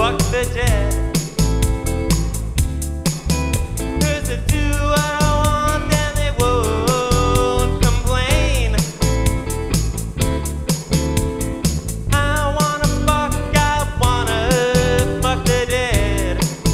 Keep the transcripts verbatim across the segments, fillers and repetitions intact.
fuck the dead. 'Cause they do what I want and they won't complain. I wanna fuck, I wanna fuck the dead.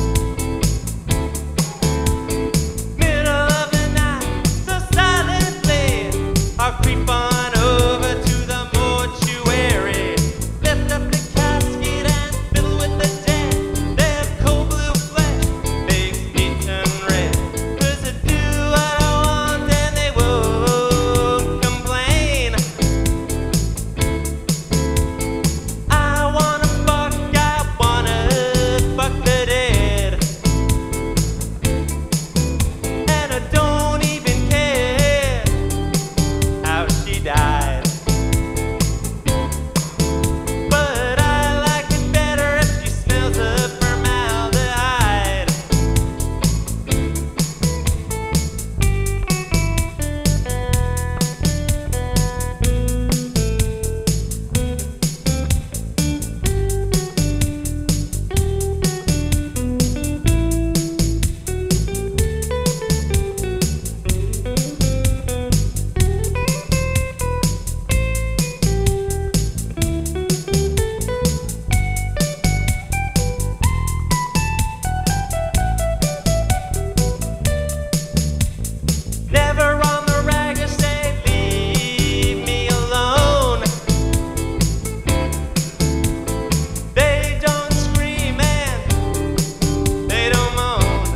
Middle of the night, so silently, I creep on over to the mortuary. Lift up the casket and fiddle with the dead. They have cold blue flesh, makes me turn red. 'Cause they do what I want and they won't complain. I wanna fuck, I wanna fuck the dead. And I don't even care how she died. But I like it better if she smells of formaldehyde. Never on the rag or say leave me alone. They don't scream and they don't moan.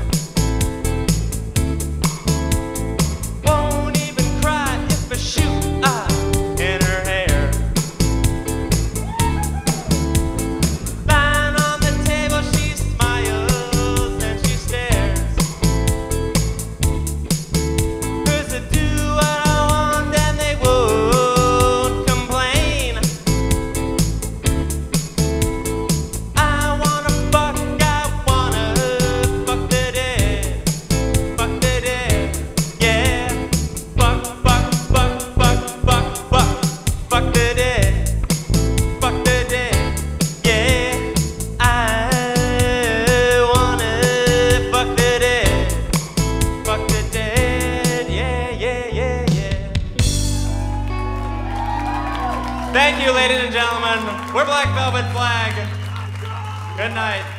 Won't even cry if I shoot up in her hair. Lying on the table, she smiles and she stares. 'Cause they do what I want and they won't complain. I wanna fuck, I wanna fuck the dead. Fuck the dead, yeah. Fuck, fuck, fuck, fuck, fuck, fuck. Fuck the dead. Fuck the dead, yeah. I wanna fuck the dead. Fuck the dead, yeah, yeah, yeah, yeah. Thank you, ladies and gentlemen. We're Black Velvet Flag. Good night.